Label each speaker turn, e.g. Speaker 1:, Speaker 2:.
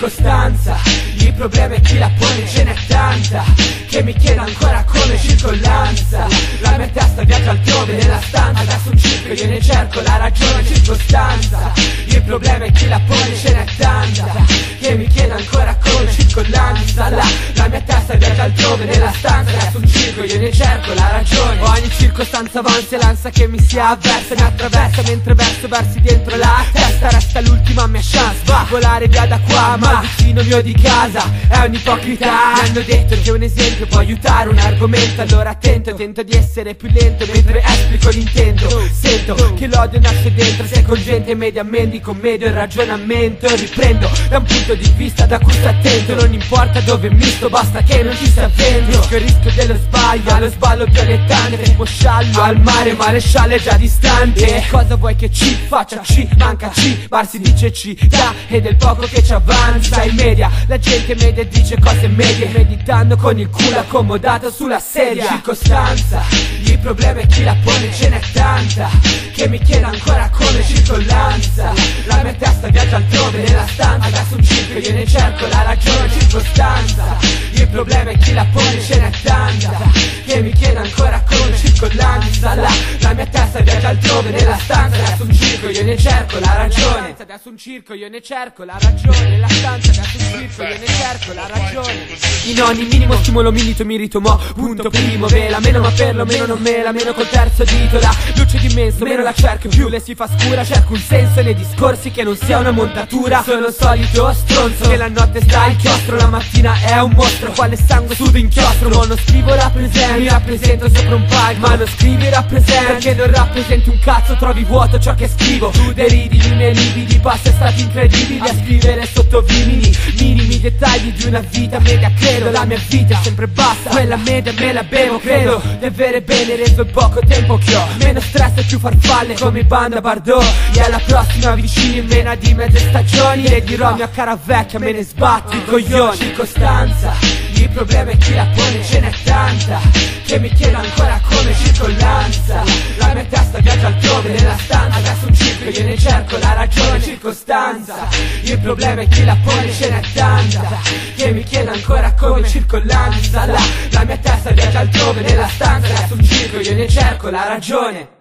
Speaker 1: circostanza. Il problema è chi la pone, ce n'è tanta che mi chiede ancora come circollanza. La mia testa viaggia altrove nella stanza, adesso un circo io ne cerco la ragione. Circostanza, il problema è chi la pone, ce n'è tanta che mi chiede ancora come circollanza. La mia testa viaggia altrove nella stanza, adesso un circo io ne cerco la ragione. Ogni circostanza avanza e l'ansia che mi si avversa mi attraversa mentre verso versi dentro la testa. Resta l'ultima mia chance, va volare via da qua, ma il vicino mio di casa è un'ipocrita. Mi hanno detto che un esempio può aiutare un argomento, allora attento, tento di essere più lento mentre esplico l'intento. Sento che l'odio nasce dentro, se con gente mediamente commedio il ragionamento. Riprendo da un punto di vista da cui sto attento, non importa dove mi sto, basta che non ci sia vento. Che il rischio dello sbaglio, allo sballo più allettante, tipo sciallo al mare, maresciallo è già distante. Cosa vuoi che ci faccia? Ci manca C, bar si dice C, da e del poco che ci avanza. In media, la gente media dice cose medie, meditando con il culo accomodato sulla sedia. Circostanza, il problema è chi la pone, ce n'è tanta che mi chiede ancora come circollanza. La mia testa viaggia altrove nella stanza, adesso un circo io ne cerco la ragione. Circostanza, il problema è chi la pone, ce n'è tanta che mi chiede ancora come circollanza. La mia testa viaggia altrove nella stanza, adesso un circo io ne cerco la ragione. Adesso un circo io ne cerco la ragione. Nella stanza adesso un circo io ne cerco la ragione. In ogni minimo stimolo milito mi ritomo, punto primo, vela meno ma perlomeno non me la meno col terzo dito. La luce d'immenso meno la cerco, più le si fa scura, cerco un senso nei discorsi che non sia una montatura. Sono il solito stronzo che la notte sta a inchiostro, la mattina è un mostro, quale sangue su d'inchiostro. Ma non scrivo rappresento, mi rappresento sopra un palco, ma non scrivi rappresento, perché non rappresenti un cazzo, trovi vuoto ciò che scrivo. Tu deridi i miei lividi, passa stati incredibili a scrivere sotto vimini, minimi dettagli di una vita media. Credo la mia vita è sempre bassa, quella media me la bevo. Credo di avere bene reso il poco tempo che ho, meno stress e più farfalle come banda Bardot. E alla prossima vicini in mena di mezze stagioni, le dirò mia cara vecchia me ne sbatto i coglioni. Circostanza, il problema è chi la pone, ce n'è tanta che mi chiede ancora come circollanza. La mia testa viaggia altrove nella stanza, adesso un circo io ne cerco la ragione. Circostanza, il problema è chi la pone, ce n'è tanta che mi chiede ancora come circollanza. La mia testa viaggia altrove nella stanza, adesso un circo io ne cerco la ragione.